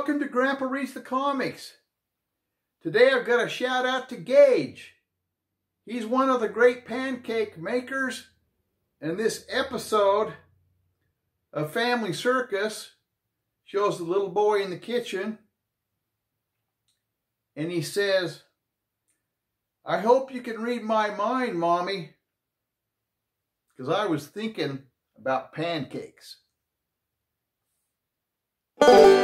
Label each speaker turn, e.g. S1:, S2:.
S1: Welcome to Grandpa Reads the Comics. Today I've got a shout out to Gage. He's one of the great pancake makers, and this episode of Family Circus shows the little boy in the kitchen, and he says, "I hope you can read my mind, Mommy," because I was thinking about pancakes.